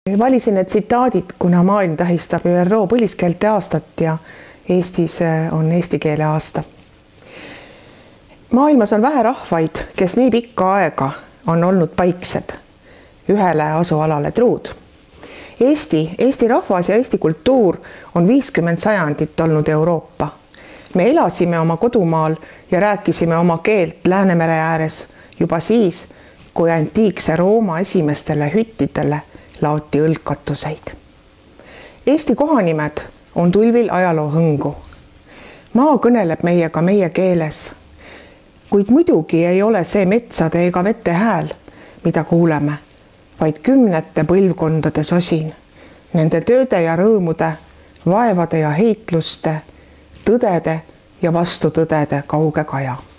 Valisin need tsitaadid, kuna maailm tähistab ÜRO põliskeelte aastat ja Eestis on eesti keele aasta. Maailmas on vähe rahvaid, kes nii pikka aega on olnud paiksed, ühele asualale truud. Eesti rahvas ja Eesti kultuur on 50 sajandit olnud Euroopa. Me elasime oma kodumaal ja rääkisime oma keelt Läänemere ääres juba siis, kui antiikse Rooma esimestele hüttidele laoti õlgkatuseid. Eesti kohanimed on tulvil ajaloo hõngu. Maa kõneleb meiega meie keeles, kuid muidugi ei ole see metsade ega vete hääl, mida kuuleme, vaid kümnete põlvkondade sosin, nende tööde ja rõõmude, vaevade ja heitluste, tõdede ja vastutõdede kauge kaja.